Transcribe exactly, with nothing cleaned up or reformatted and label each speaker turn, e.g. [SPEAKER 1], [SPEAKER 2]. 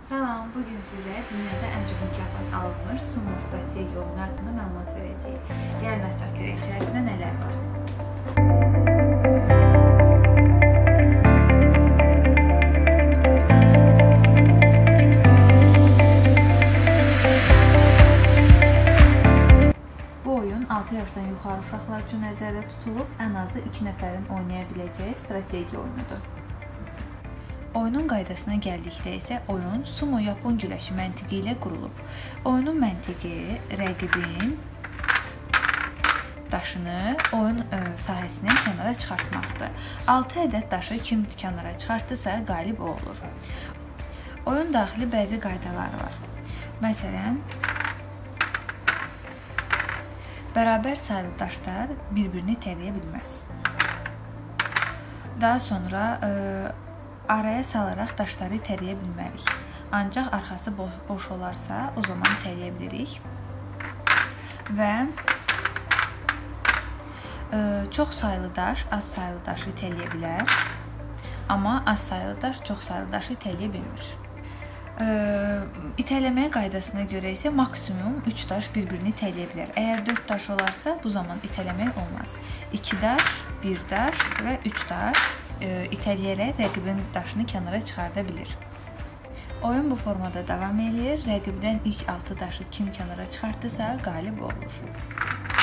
[SPEAKER 1] Salam, bugün sizə dünyada ən çox mükafat alınmış sumo strategiya oyunu haqqında məlumat verəcəyik. Gəlin açaq görək içərisində nələr var. Bu oyun altı yaşdan yuxarı uşaqlar üçün nəzərdə tutulub, ən azı iki nəfərin oynaya biləcəyi strategiya oyunudur. Oyunun qaydasına gəldikdə isə oyun sumo yapon güləşi məntiqi ilə qurulub. Oyunun məntiqi rəqibin daşını oyun sahəsindən kənara çıxartmaqdır. altı ədəd daşı kim kənara çıxartdısa qalib o olur. Oyun daxili bəzi qaydaları var. Məsələn, bərabər saylı daşlar bir-birini itələyə bilməz. Daha sonra araya salaraq daşları itələyə bilmərik. Ancaq arxası boş, boş olarsa, o zaman itələyə bilirik. Və e, çox saylı daş az saylı daşı itələyə bilər. Amma az saylı daş çox saylı daşı itələyə bilmir. E, itələmə qaydasına görə isə maksimum üç daş bir-birini itələyə bilər. Əgər dörd daş olarsa, bu zaman itələmək olmaz. iki daş, bir daş və üç daş itələyərək rəqibin daşını kənara çıxarda bilir. Oyun bu formada davam edir. Rəqibdən ilk altı daşı kim kənara çıxartdısa qalib olur.